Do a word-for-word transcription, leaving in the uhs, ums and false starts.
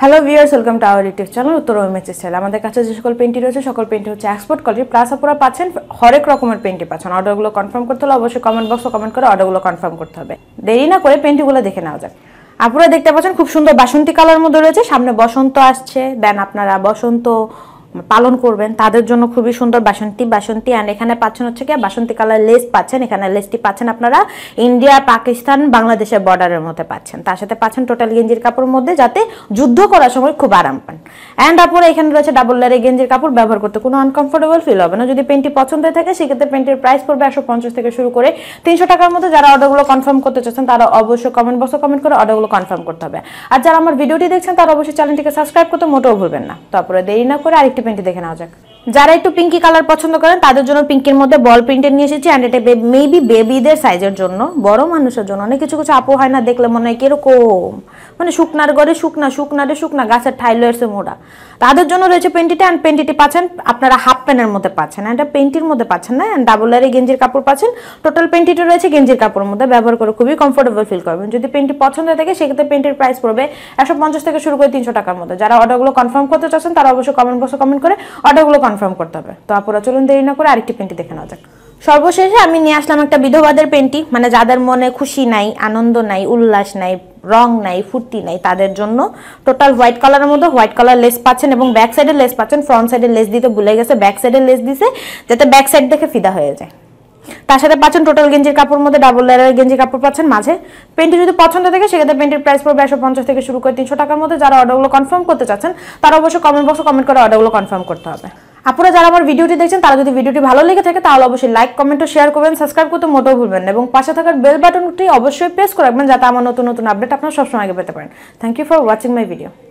Hello viewers, welcome to our YouTube channel উত্তর MHS style. আমাদের কাছে যে সকল পেন্টি রয়েছে সকল পেন্টি হচ্ছে এক্সপোর্ট কোয়ালিটি, প্লাস আপনারা পাচ্ছেন হরেক রকমের পেন্টি পাচ্ছেন। অর্ডারগুলো কনফার্ম করতে হলে অবশ্যই কমেন্ট বক্সে কমেন্ট করে অর্ডারগুলো কনফার্ম করতে হবে। দেরি না করে পেন্টিগুলো দেখে নেওয়া যাক। আপনারা দেখতে পাচ্ছেন খুব সুন্দর বাসন্তী কালার মধ্যে রয়েছে, সামনে বসন্ত আসছে, দেন আপনারা বসন্ত পালন করবেন তাদের জন্য খুবই সুন্দর বাসন্তী বাসন্তী অ্যান্ড এখানে পাচ্ছেন হচ্ছে কি বাসন্তী কালার লেস পাচ্ছেন। এখানে লেসটি পাচ্ছেন আপনারা ইন্ডিয়া পাকিস্তান বাংলাদেশের বর্ডারের মধ্যে পাচ্ছেন। তার সাথে পাচ্ছেন টোটাল গেঞ্জির কাপড়ের মধ্যে, যাতে যুদ্ধ করার সময় খুব আরাম পান। অ্যান্ড আপনারা এখানে রয়েছে ডাবল লেয়ারের গেঞ্জির কাপড়, ব্যবহার করতে কোনো আনকমফোর্টেবল ফিল হবে না। যদি পেন্টটি পছন্দ হয়ে থাকে সেক্ষেত্রে পেন্টের প্রাইস পড়বে একশো পঞ্চাশ থেকে শুরু করে তিনশো টাকার মধ্যে। যারা অর্ডারগুলো কনফার্ম করতে চাচ্ছেন তারা অবশ্যই কমেন্ট বক্সে কমেন্ট করে অর্ডারগুলো কনফার্ম করতে হবে। আর যারা আমার ভিডিওটি দেখছেন তারা অবশ্যই চ্যানেলটিকে সাবস্ক্রাইব করতে মোটেও ভুলবেন না। তারপরে দেরি না করে আরেকটি পেন্টি দেখে নেওয়া যাক। যারা একটু পিঙ্কি কালার পছন্দ করেন তাদের জন্য পিঙ্কের মধ্যে বল প্রিন্টের নিয়ে এসেছি। অ্যান্ড এটা মেবি বেবিদের সাইজের জন্য, বড় মানুষের জন্য। অনেক কিছু কিছু আপু হয় না, দেখলে মনে হয় কিরকম মানে শুকনার ঘরে শুকনা শুকনারে শুকনা গাছের ঠাইলো এসে মোড়া, তাদের জন্য রয়েছে পেন্টিটা। অ্যান্ড পেন্টিটি পাচ্ছেন আপনারা হাফ প্যানের মধ্যে পাচ্ছেন, অ্যান্ড পেন্টির মধ্যে পাচ্ছেন না। অ্যান্ড ডাবল লেয়ারে গেঞ্জির কাপড় পাচ্ছেন। টোটাল পেন্টিটি রয়েছে গেঞ্জির কাপড়ের মধ্যে, ব্যবহার করে খুবই কমফোর্টেবল ফিল করবেন। যদি পেন্টি পছন্দ হয়ে থাকে সেক্ষেত্রে পেন্টির প্রাইস পড়বে একশো পঞ্চাশ থেকে শুরু করে তিনশো টাকার মধ্যে। যারা অর্ডারগুলো কনফার্ম করতে চাচ্ছেন তারা অবশ্যই কমেন্ট বক্সে কমেন্ট করে অর্ডারগুলো কনফার্ম করতে হবে। তো আপনারা চলুন দেরি না করে আরেকটি পেন্টি দেখে নেওয়া যাক। সর্বশেষে আমি নিয়ে আসলাম একটা বিধবাদের পেন্টি, মানে যাদের মনে খুশি নাই, আনন্দ নাই, উল্লাস নাই, রং নাই, ফুর্তি নাই, তাদের জন্য। টোটাল হোয়াইট কালারের মধ্যে হোয়াইট কালার লেস পাচ্ছেন এবং ব্যাক সাইডের লেস পাচ্ছেন। ফ্রন্ট সাইডের লেস দিতে ভুলে গেছে, ব্যাক সাইডের লেস দিছে যাতে ব্যাক সাইড দেখে ফিদা হয়ে যায়। তার সাথে পাচ্ছেন টোটাল গেঞ্জির কাপড় মধ্যে ডাবল লেয়ারের গেঞ্জির কাপড় পাচ্ছেন মাঝে। পেন্টি যদি পছন্দ থাকে সেক্ষেত্রে পেন্টির প্রাইস পড়বে একশো পঞ্চাশ থেকে শুরু করে তিনশো টাকার মধ্যে। যারা অর্ডারগুলো কনফার্ম করতে চাচ্ছেন তারা অবশ্যই কমেন্ট বক্সে কমেন্ট করে অর্ডারগুলো কনফার্ম করতে হবে। আপনারা যারা আমার ভিডিওটি দেখছেন তারা যদি ভিডিওটি ভালো লেগে থাকে তাহলে অবশ্যই লাইক কমেন্ট ও শেয়ার করবেন, সাবস্ক্রাইব করতে মোটেও ভুলবেন না এবং পাশে থাকার বেল বাটনটি অবশ্যই প্রেস করে রাখবেন যাতে আমার নতুন নতুন আপডেট আপনারা সবসময় আগে পেতে পারেন। Thank you for watching my video.